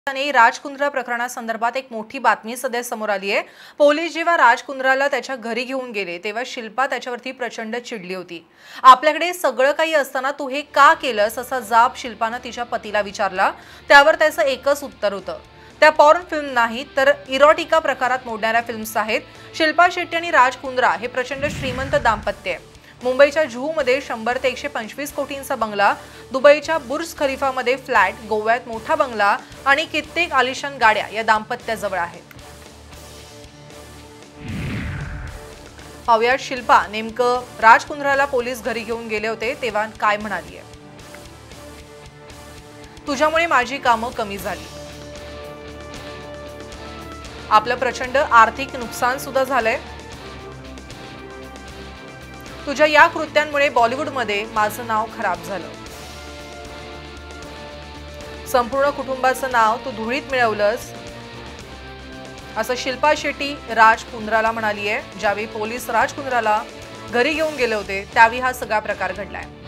राज कुंद्रा प्रकरणासंदर्भात एक मोठी बातमी सध्या समोर आली आहे। पोलीस जेव्हा राज कुंद्राला त्याच्या घरी घेऊन गेले तेव्हा शिल्पा त्याच्यावरती प्रचंड चिडली होती। आपल्याकडे सगळं काही असताना तू हे का केलंस असा जाब शिल्पाने तिच्या पतीला विचारला। त्यावर त्याचं एकच उत्तर होतं, त्या पॉर्न फिल्म नाही तर इरोटिका प्रकारात मोडणाऱ्या फिल्म्स आहेत। शिल्पा शेट्टी आणि राज कुंद्रा हे प्रचंड श्रीमंत दाम्पत्य आहे। मुंबईच्या जुहूमध्ये 100 ते 125 कोटींचा बंगला, दुबईच्या बुर्ज खलिफामध्ये फ्लॅट, गोव्यात मोठा बंगला आणि कित्येक आलिशान गाड्या या दाम्पत्याजवळ आहेत। पाहुयात शिल्पा नेमकं राज कुंद्राला पोलीस घरी घेऊन गेले होते तेव्हा काय म्हणाली आहे। तुझ्यामुळे माझी कामं कमी झाली, आपलं प्रचंड आर्थिक नुकसान सुद्धा झालंय, तुझ्या या कृत्यांमुळे बॉलिवूडमध्ये माझं नाव खराब झालं, संपूर्ण कुटुंबाचं नाव तू धुळीत मिळवलंस असं शिल्पा शेट्टी राज कुंद्राला म्हणाली आहे। ज्यावेळी पोलीस राज कुंद्राला घरी घेऊन गेले होते त्यावेळी हा सगळा प्रकार घडलाय।